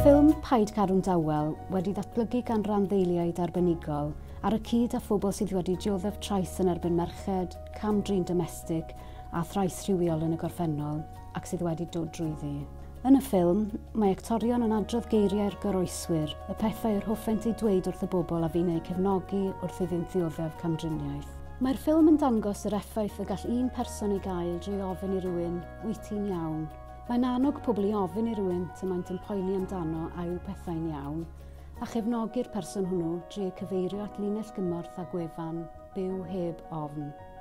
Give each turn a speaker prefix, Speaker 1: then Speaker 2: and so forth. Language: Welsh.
Speaker 1: ffilm Paid Cadw'n Dawel wedi datblygu gan randdeiliaid arbenigol ar y cyd â phobl sydd wedi dioddef trais yn erbyn merched, cam-drin domestig a thrais rhywiol yn y gorffennol ac sydd wedi dod drwyddi. Yn y ffilm, mae actorion yn adrodd geiriau'r goroeswyr, y pethau yr hoffent ei dweud wrth y bobl a fi'n ei cefnogi wrth iddynt ddioddef camdriniaeth. Mae'r ffilm yn dangos yr effaith y gall un person ei gael drwy ofyn i rywun, wyt ti'n iawn? Mae'n annog pobl i ofyn i rywun ty maent yn poeni amdano a yw pethau'n iawn, a chefnogi'r person hwnnw drwy cyfeirio at linell gymorth a gwefan byw heb ofn.